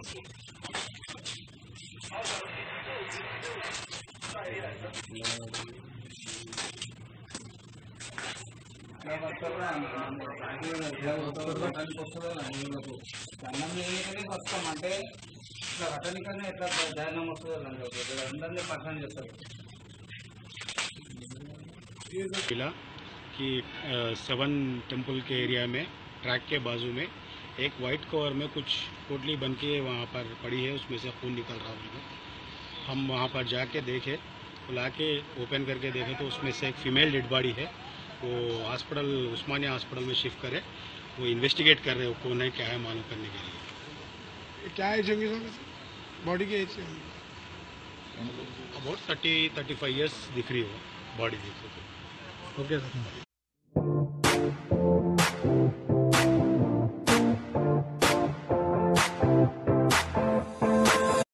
मिला कि 7 टेम्पल के एरिया में ट्रैक के बाजू में एक वाइट कवर में कुछ पोटली बन के वहाँ पर पड़ी है, उसमें से खून निकल रहा है। हम वहाँ पर जाके देखे, बुला के ओपन करके देखे तो उसमें से एक फीमेल डेड बॉडी है। वो हॉस्पिटल, उस्मानिया हॉस्पिटल में शिफ्ट करे, वो इन्वेस्टिगेट कर रहे हैं कौन है क्या है मालूम करने के लिए। क्या एज होगी सर? बॉडी की एज? अबाउट 30-35 ईयर्स दिख रही हो बॉडी, देख सकते। Okay sir.